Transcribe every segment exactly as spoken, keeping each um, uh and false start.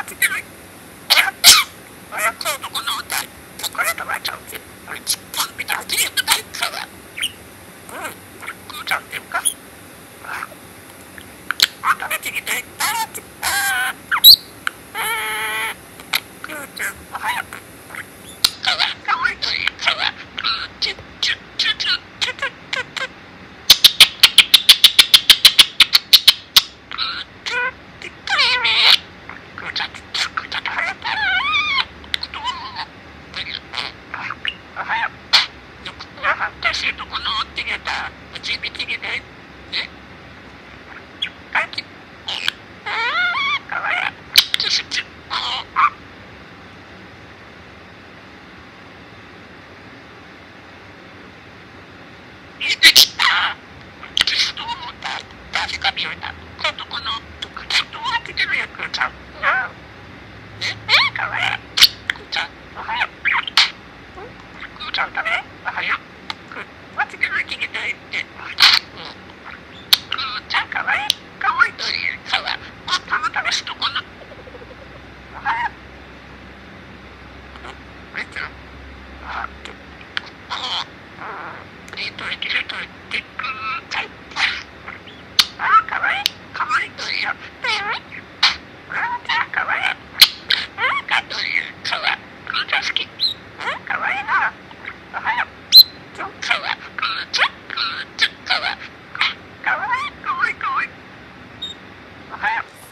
つけない。あやこうとこの歌い。これとばちゃんって、あれ、ちっぽんみたいなきれいなタイプから。うん、くーちゃんっていうか。あ、食べてきて、あーって、あー。くーちゃん、早く。かわ、かわいいといい、かわ。チュッチュッチュッチュッチュッチュッチュッチュッ。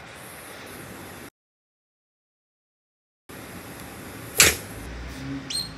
うん。